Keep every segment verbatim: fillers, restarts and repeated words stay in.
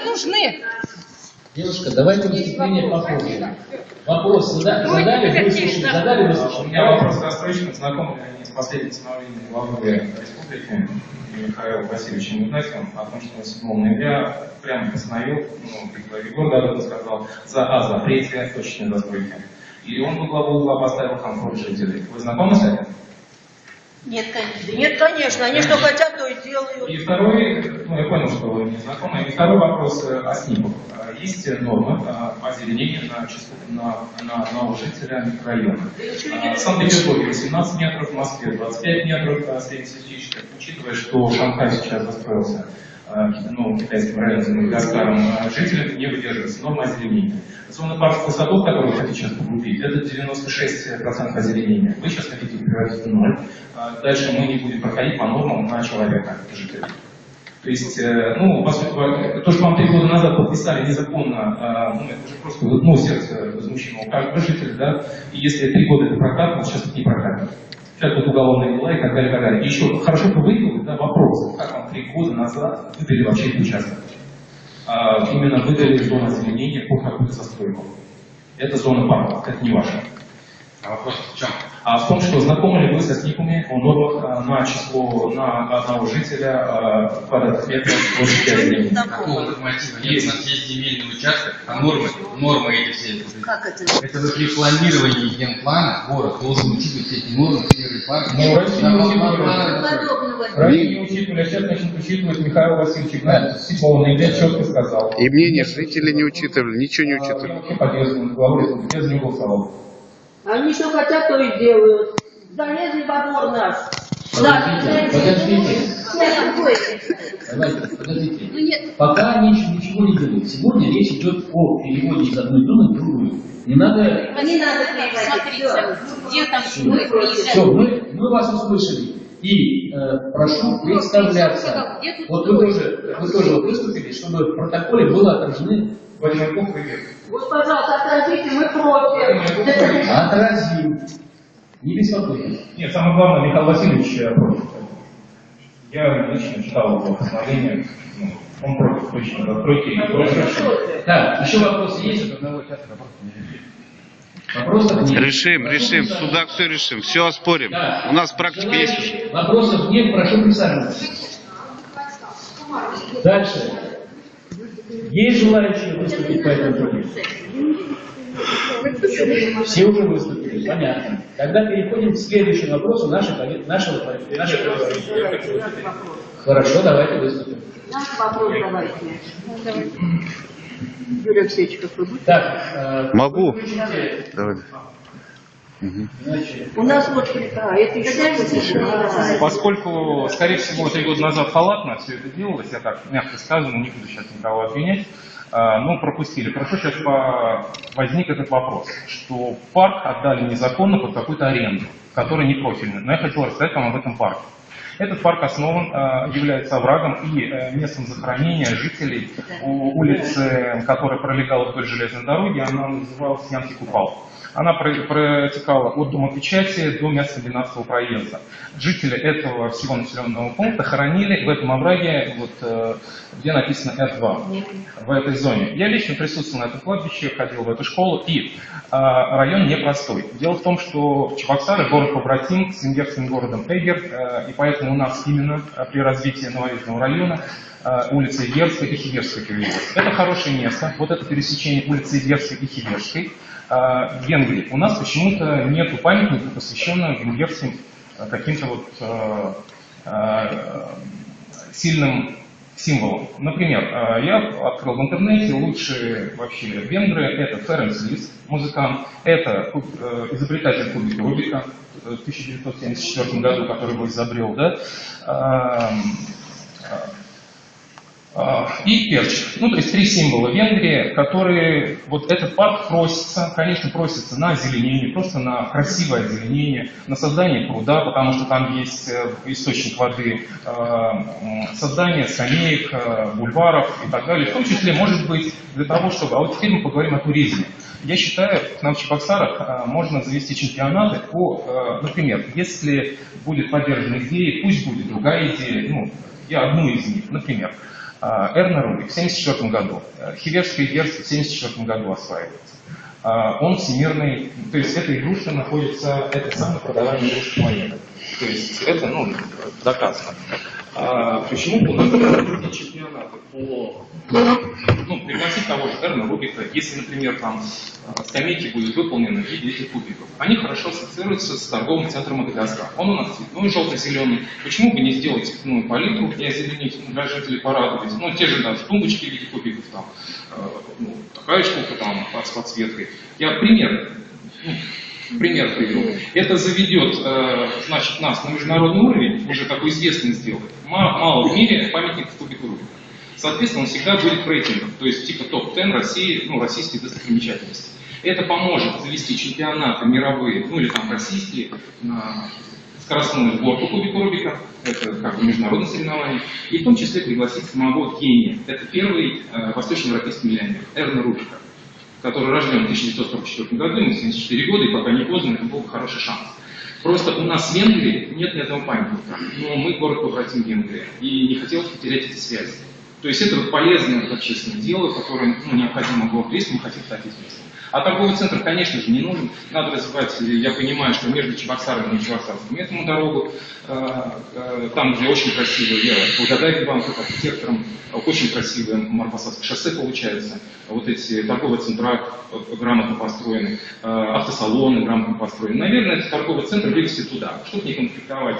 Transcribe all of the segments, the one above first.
нужны. Девушка, давайте выступление попозже. Вопрос задали, задали, выслушали, задали, выслушали. У меня вопрос достаточно знакомый с последним становлением главы республики Михаилом Васильевичем Игнатьевым о том, что седьмого ноября прямо постановил, ну, при главе города об этом сказал, за о запрете точечной застройки. И он во главу угла поставил комфорт жителей. Вы знакомы с этим? Нет, конечно. Нет, конечно. Они что хотят, то и делают. И второй, ну я понял, что вы не знакомы. И второй вопрос о СНИПах. Есть нормы озеленения на, на, на одного жителя микрорайона. В Санкт-Петербурге восемнадцать метров, в Москве двадцать пять метров среднестатистических. Учитывая, что Шанхай сейчас застроился, ну, китайским районом, Мадагаскаром, жителям не выдерживается норма озеленения. Зона парковых садов, которую вы хотите сейчас погубить, это девяносто шесть процентов озеленения. Вы сейчас хотите превратить в ноль. Дальше мы не будем проходить по нормам на человека, жителя. То есть, ну, по сути, то, что вам три года назад подписали незаконно, ну, это уже просто, ну, сердце возмущено у каждого жителя, да, и если три года это прокатывало, сейчас это не прокатывает. Сейчас будут уголовные дела и так далее, и так далее. И еще хорошо бы выявили, да, вопрос, как вам три года назад выдали вообще этот участок. А, именно выдали зону озеленения по какую-то застройку. Это зона парка, это не ваша. А вопрос в чем? А в том, что знакомы ли вы со СНИПами о нормах а, на число на одного жителя а, квадратных метров площади озеленения? Такого норматива нет, у нас есть земельный участок, а нормы, нормы эти все. Как это? Это же при планировании генплана город должен учитывать все эти нормы, первый парк. Ну, раньше не учитывали. Раньше не учитывали, а сейчас начнут учитывать. Михаил Васильевич Игнатьев седьмого ноября четко сказал. И мнение жителей не учитывали, ничего не учитывали. Я вообще поддерживаю главу республики, я за него голосовал. Они что хотят, то и делают. Залезли во двор наш. Подождите, подождите. Давайте, подождите. Пока ничего, ничего не делают. Сегодня речь идет о переводе из одной зоны в другую. Не надо... Не надо переводить. Смотрите, где там вы приезжаете? Все, мы, мы вас услышали. И э, прошу представляться. Вот вы тоже, вы тоже вот выступили, чтобы в протоколе было отражены. Вадимаков и Век. Вот, пожалуйста, отразите, мы против. Отразим. Не беспокойтесь. Нет, самое главное, Михаил Васильевич против. Я лично читал его постановление. Ну, он против точно застройки и против. Так, еще вопросы есть? Вопросов нет. Решим, решим. В судах все решим. Все оспорим. Да. У нас практика есть уже. Вопросов нет, прошу присаживаться. Дальше. Есть желающие выступить по этому поводу? Все уже выступили, понятно. Тогда переходим к следующему вопросу нашего нашего нашего. Хорошо, давайте выступим. Наш вопрос давайте. Юрий Алексеевич, как вы будете? Так, э, могу. Давай. У нас вот, а, это еще... Поскольку, скорее всего, три года назад халатно все это делалось, я так мягко сказано, не буду сейчас никого обвинять, ну, пропустили. Хорошо, сейчас по... возник этот вопрос, что парк отдали незаконно под какую-то аренду, которая не профильная. Но я хотел рассказать вам об этом парке. Этот парк основан, является оврагом и местом захоронения жителей у улицы, которая пролегала вдоль железной дороги, она называлась Янский Купал. Она протекала от Дома печати до места двенадцатого проезда. Жители этого всего населенного пункта хоронили в этом овраге, вот, где написано Р два, в этой зоне. Я лично присутствовал на этом кладбище, ходил в эту школу, и а, район непростой. Дело в том, что Чебоксары город побратим с венгерским городом Эгер, а, и поэтому у нас именно при развитии Новоюжного района улица Иверская и Хиверская появилась. Это хорошее место, вот это пересечение улицы Иверской и Хиверской. В Венгрии у нас почему-то нет памятника, посвященного венгерским каким-то вот э, э, сильным символам. Например, э, я открыл в интернете лучшие вообще венгры. Это Ференц Лист, музыкант, это э, изобретатель кубика Рубика в тысяча девятьсот семьдесят четвёртом году, который его изобрел, да. Э, э, и Керчь. Ну, то есть три символа Венгрии, которые, вот этот парк просится, конечно, просится на озеленение, просто на красивое озеленение, на создание пруда, потому что там есть источник воды, создание скамеек, бульваров и так далее. В том числе, может быть, для того, чтобы... А вот теперь мы поговорим о туризме. Я считаю, к нам в Чебоксарах можно завести чемпионаты по, например, если будет поддержана идея, пусть будет другая идея, ну, я одну из них, например. Эрна-Рубик в семьдесят четвёртом году, Хиверский Герц в семьдесят четвёртом году осваивается. Он всемирный, то есть эта игрушка находится, это самая продаваемая игрушка планеты. То есть это, ну, доказано. А почему у нас другие чемпионаты по, ну, пригласить того же Эрна Рубика, если, например, там скамейки будут выполнены в виде этих кубиков, они хорошо ассоциируются с торговым центром Мадагаскар. Он у нас цветной, желто-зеленый. Почему бы не сделать цветную палитру и озеленить, для жителей порадовать? Ну, те же даже тумбочки в виде кубиков, там, э, ну, такая штука там с подсветкой. Я пример. Ну, Пример привел. Это заведет, э, значит, нас на международный уровень, уже такой известный сделает. Мало, мало в мире памятников кубика Рубика. Соответственно, он всегда будет в рейтингах, то есть типа топ десять России, ну, российские достопримечательности. Это поможет завести чемпионаты мировые, ну или там российские, на скоростную сборку кубика Рубика, это как бы международное соревнование, и в том числе пригласить самого Кении. Это первый э, восточноевропейский миллионер, Эрна Рубика, который рожден в тысяча девятьсот сорок четвёртом году, ему семьдесят четыре года, и пока не поздно, это был бы хороший шанс. Просто у нас в Венгрии нет ни одного памятника, но мы город побратим Венгрии, и не хотелось потерять эти связи. То есть это вот полезное вот общественное дело, которое, ну, необходимо было вместе, мы хотим стать известным. А торговый центр, конечно же, не нужен. Надо развивать, я понимаю, что между Чебоксарами и Чебоксарским этому дорогу, там, где очень красиво, я благодарен вам, как архитекторам, очень красивое Марпасадское шоссе получается, вот эти торговые центра грамотно построены, автосалоны грамотно построены. Наверное, этот торговый центр вывести туда, чтобы не конфликтовать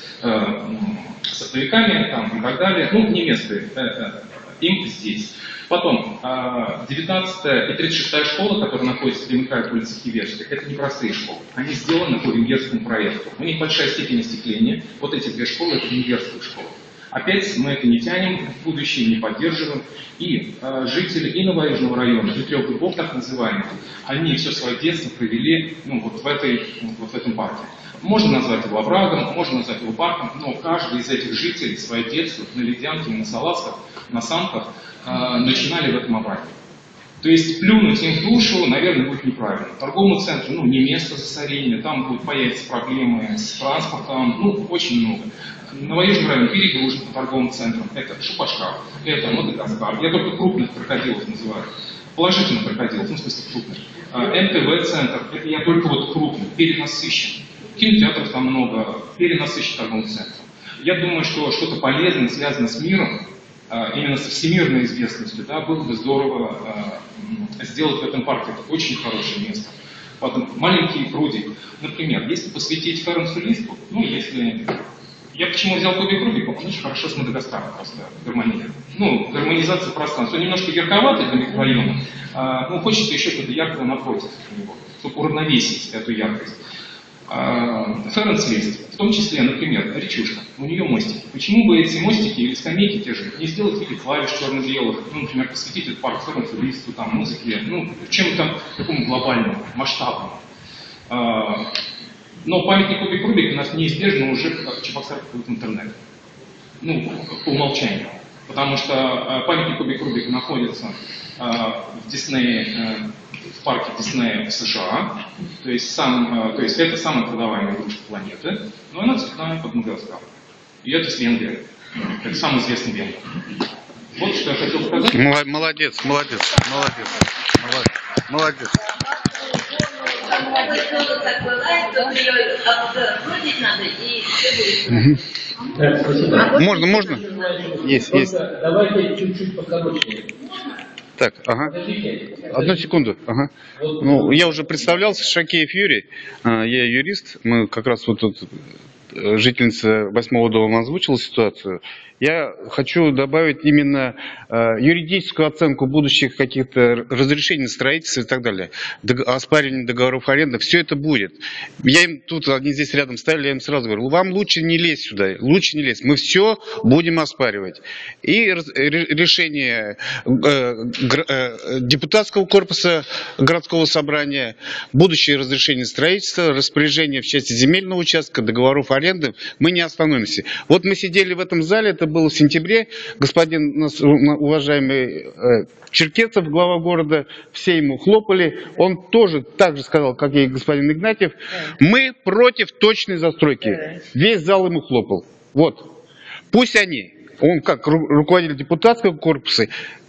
с оптовиками там, и так далее. Ну, не место им здесь. Потом, девятнадцатая и тридцать шестая школа, которая находится в Демократии улице Хиверской, это непростые школы. Они сделаны по венгерскому проекту. У них большая степень остекления. Вот эти две школы — это венгерские школы. Опять мы это не тянем в будущее, не поддерживаем. И э, жители и Новоюжного района, и трех дубов так называемых, они все свое детство провели, ну, вот, в этой, вот в этом парке. Можно назвать его оврагом, можно назвать его парком, но каждый из этих жителей свое детство на ледянке, на салазках, на санках э, начинали в этом овраге. То есть плюнуть им в душу, наверное, будет неправильно. Торговому центру, ну, не место засорения, там будут появиться проблемы с транспортом, ну, очень много. Новоюжный район перегружен по торговым центрам. Это Шупашкар, это Мадагаскар. Я только крупных крокодилов называю. Положительных крокодилов, ну, в смысле крупных. эм тэ вэ-центр, это я только вот крупный, перенасыщен. Кинотеатров там много, перенасыщен торговым центром. Я думаю, что что-то полезное связано с миром, именно со всемирной известностью, да, было бы здорово э, сделать в этом парке. Это очень хорошее место. Потом маленький прудик. Например, если посвятить Ференцу Листу, ну, если... Я почему взял кубик Рубика? Он очень хорошо с Мадагаскаром просто гармонирует. Ну, гармонизация пространства. Он немножко ярковатый для микрорайона, а, ну, хочется еще что-то яркого напротив него, чтобы уравновесить эту яркость. Ференц Лист, в том числе, например, речушка, у нее мостики. Почему бы эти мостики или скамейки те же не сделать в виде клавиш черно-белых, ну, например, посвятить этот парк Ференцу Листу, там, музыке, ну, чем-то такому глобальному, масштабному. Но памятник кубик Рубика у нас неизбежно уже в Чебоксарах в интернет. Ну, по умолчанию. Потому что памятник кубик Рубика находится в Диснее, в парке Диснея в США. То есть, сам, то есть это самая продаваемая игрушка планеты. Но она цветная под Мадагаскар. И это с Венгрии. Это самый известный венгер. Вот что я хотел сказать. Молодец, молодец, молодец, молодец. Можно, можно? Есть, есть. Давайте чуть-чуть покороче. Так, ага. Одну секунду. Ага. Ну, я уже представлялся, Шакеев Юрий. Я юрист. Мы как раз вот тут жительница восьмого дома озвучила ситуацию. Я хочу добавить именно э, юридическую оценку будущих каких-то разрешений на строительство и так далее. Дог, оспаривание договоров аренды. Все это будет. Я им тут, они здесь рядом стояли, я им сразу говорю, вам лучше не лезть сюда, лучше не лезть. Мы все будем оспаривать. И раз, решение э, гр, э, депутатского корпуса городского собрания, будущее разрешение строительства, распоряжение в части земельного участка, договоров аренды, мы не остановимся. Вот мы сидели в этом зале, это было в сентябре, господин уважаемый э, Черкесов, глава города, все ему хлопали, он тоже так же сказал, как и господин Игнатьев, мы против точной застройки, весь зал ему хлопал. Вот, пусть они Он как ру- руководитель депутатского корпуса